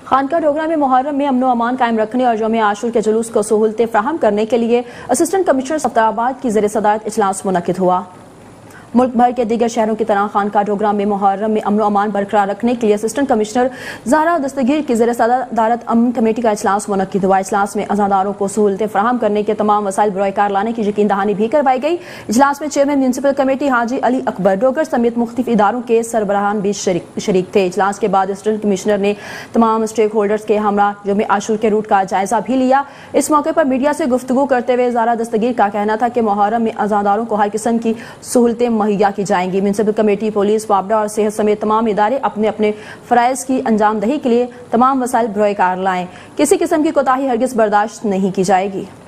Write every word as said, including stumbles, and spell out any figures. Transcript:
खानका डोगरा में मुहर्रम में अमनो अमान कायम रखने और यौम आशूर के जुलूस को सहूलतें फराहम करने के लिए असिस्टेंट कमिश्नर सफ्ताराबाद की ज़ेर सदारत इजलास मुनक्किद हुआ। मुल्क भर के दीगर शहरों की तरह खानका डोगरा में मुहर्रम में अमन अमान बरकरार रखने के लिए असिस्टेंट कमिश्नर ज़हरा दस्तगीर की ज़ेर सदारत अमन कमेटी का इजलास मुनक्किद हुआ। इजलास में अज़ादारों को सहूलतें फराहम करने के तमाम वसाइल बरोकार लाने की यकीन दहानी भी करवाई गई। इजलास में चेयरमैन म्यूनसिपल कमेटी हाजी अली अकबर डोगर समेत मुख्तलिफ इदारों के सरबराहान भी शरीक थे। इजलास के बाद असिस्टेंट कमिश्नर ने तमाम स्टेक होल्डर्स के हमरा यौम आशूर के रूट का जायजा भी लिया। इस मौके पर मीडिया से गुफ्तगू करते हुए ज़हरा दस्तगीर का कहना था कि मुहर्रम में अज़ादारों को हर किस्म की सहूलतें मुहैया की जाएंगी। म्यूनसिपल कमेटी, पुलिस, वापडा और सेहत समेत तमाम इदारे अपने अपने फराइज की अंजामदही के लिए तमाम वसाइल बरोकार लाएं। किसी किस्म की कोताही हरगिज बर्दाश्त नहीं की जाएगी।